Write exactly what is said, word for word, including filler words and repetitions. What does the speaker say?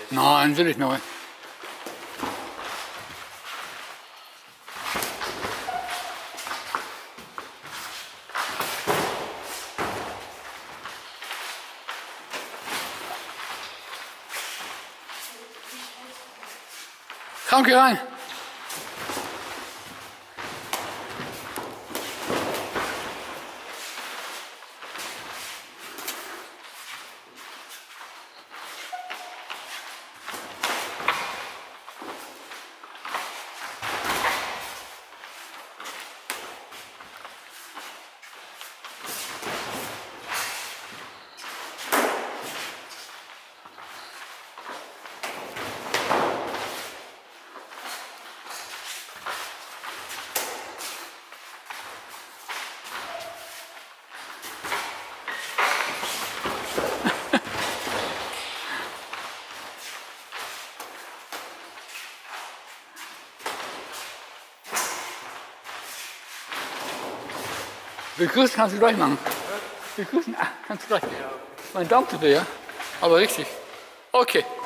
Nein, will ich noch. Komm, geh rein. Begrüßen kannst du gleich machen. Begrüßen ah, kannst du gleich. Mein Daumen tut weh, ja? Aber richtig. Okay.